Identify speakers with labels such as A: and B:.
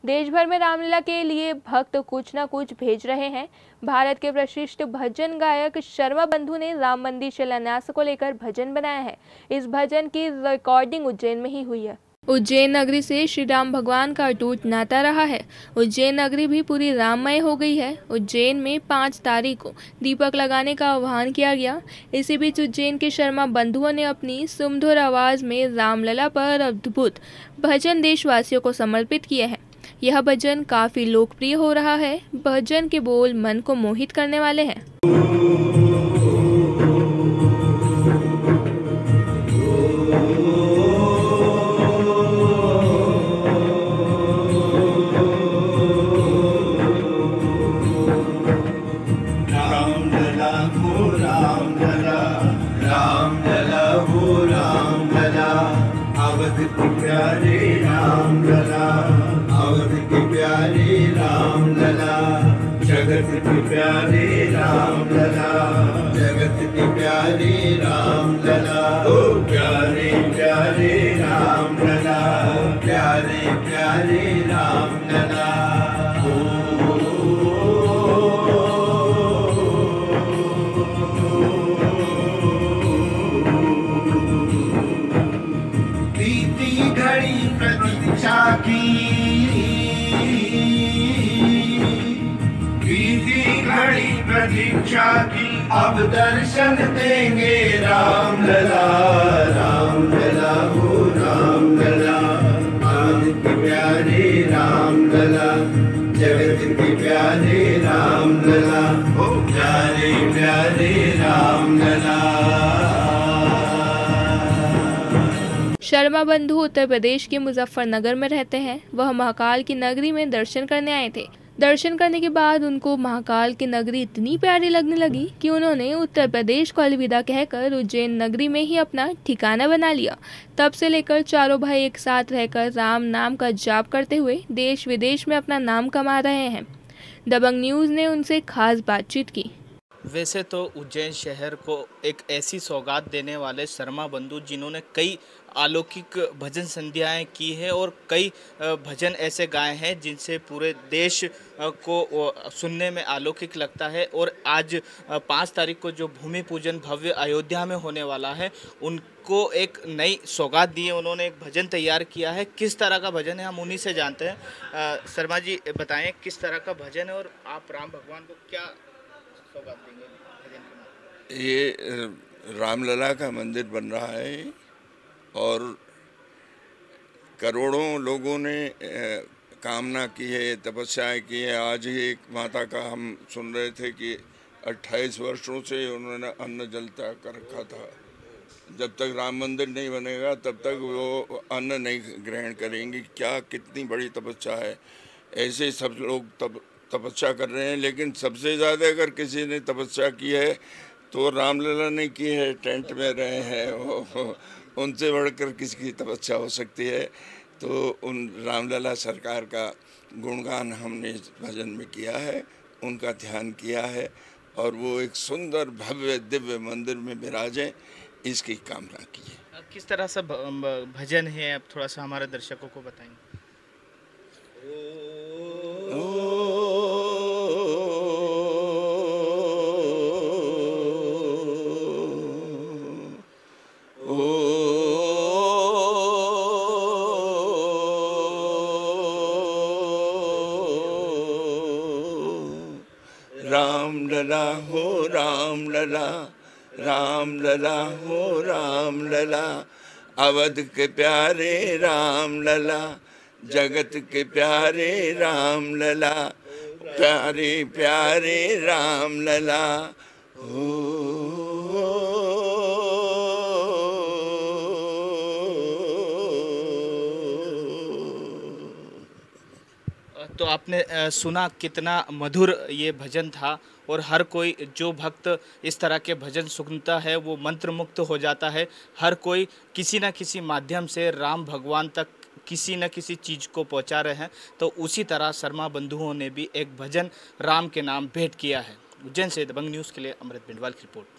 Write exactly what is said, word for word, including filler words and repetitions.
A: देश भर में रामलीला के लिए भक्त कुछ न कुछ भेज रहे हैं। भारत के प्रसिद्ध भजन गायक शर्मा बंधु ने राम मंदिर शिलान्यास को लेकर भजन बनाया है। इस भजन की रिकॉर्डिंग उज्जैन में ही हुई है। उज्जैन नगरी से श्री राम भगवान का अटूट नाता रहा है। उज्जैन नगरी भी पूरी राममय हो गई है। उज्जैन में पाँच तारीख को दीपक लगाने का आह्वान किया गया। इसी बीच उज्जैन के शर्मा बंधुओं ने अपनी सुमधुर आवाज में रामलला पर अद्भुत भजन देशवासियों को समर्पित किए हैं। यह भजन काफी लोकप्रिय हो रहा है। भजन के बोल मन को मोहित करने वाले हैं।
B: अवध की प्यारी राम लला, अवध की प्यारी राम लला, जगत की प्यारी राम लला, जगत की प्यारी राम लला, ओ प्यारी प्यारी राम लला, प्यारी प्यारी राम लला। प्रतीक्षा की बीती घड़ी प्रतीक्षा की, अब दर्शन देंगे राम लला, राम लला हो राम लला, अवध की प्यारी राम लला, जगत की प्यारी राम लला, ओ प्यारे प्यारे राम लला।
A: शर्मा बंधु उत्तर प्रदेश के मुजफ्फरनगर में रहते हैं। वह महाकाल की नगरी में दर्शन करने आए थे। दर्शन करने के बाद उनको महाकाल की नगरी इतनी प्यारी लगने लगी कि उन्होंने उत्तर प्रदेश को अलविदा कहकर उज्जैन नगरी में ही अपना ठिकाना बना लिया। तब से लेकर चारों भाई एक साथ रहकर राम नाम का जाप करते हुए देश विदेश में अपना नाम कमा रहे हैं। दबंग न्यूज़ ने उनसे खास बातचीत की।
C: वैसे तो उज्जैन शहर को एक ऐसी सौगात देने वाले शर्मा बंधु, जिन्होंने कई अलौकिक भजन संध्याएं की है और कई भजन ऐसे गाए हैं जिनसे पूरे देश को सुनने में अलौकिक लगता है। और आज पाँच तारीख को जो भूमि पूजन भव्य अयोध्या में होने वाला है, उनको एक नई सौगात दी है। उन्होंने एक भजन तैयार किया है। किस तरह का भजन है, हम उन्हीं से जानते हैं। शर्मा जी बताएं किस तरह का भजन है और आप राम भगवान को क्या सौगात देंगे भजन के?
D: ये रामलला का मंदिर बन रहा है और करोड़ों लोगों ने कामना की है, तपस्याएं की है। आज ही एक माता का हम सुन रहे थे कि अट्ठाईस वर्षों से उन्होंने अन्न जल त्याग कर रखा था। जब तक राम मंदिर नहीं बनेगा तब तक वो अन्न नहीं ग्रहण करेंगी। क्या कितनी बड़ी तपस्या है। ऐसे सब लोग तप तपस्या कर रहे हैं, लेकिन सबसे ज़्यादा अगर किसी ने तपस्या की है तो रामलला ने की है। टेंट में रहे हैं वो, उनसे बढ़कर किसकी तपस्या हो सकती है। तो उन रामलला सरकार का गुणगान हमने इस भजन में किया है, उनका ध्यान किया है और वो एक सुंदर भव्य दिव्य मंदिर में विराजें, इसकी कामना की है।
C: किस तरह से भजन है, आप थोड़ा सा हमारे दर्शकों को बताएंगे।
D: राम लला हो राम लला, राम लला हो राम लला, अवध के प्यारे राम लला, जगत के प्यारे राम लला, प्यारे प्यारे राम लला हो।
C: तो आपने सुना कितना मधुर ये भजन था और हर कोई जो भक्त इस तरह के भजन सुनता है वो मंत्रमुग्ध हो जाता है। हर कोई किसी न किसी माध्यम से राम भगवान तक किसी न किसी चीज़ को पहुंचा रहे हैं। तो उसी तरह शर्मा बंधुओं ने भी एक भजन राम के नाम भेंट किया है। उज्जैन से दबंग न्यूज़ के लिए अमृत बिंडवाल की रिपोर्ट।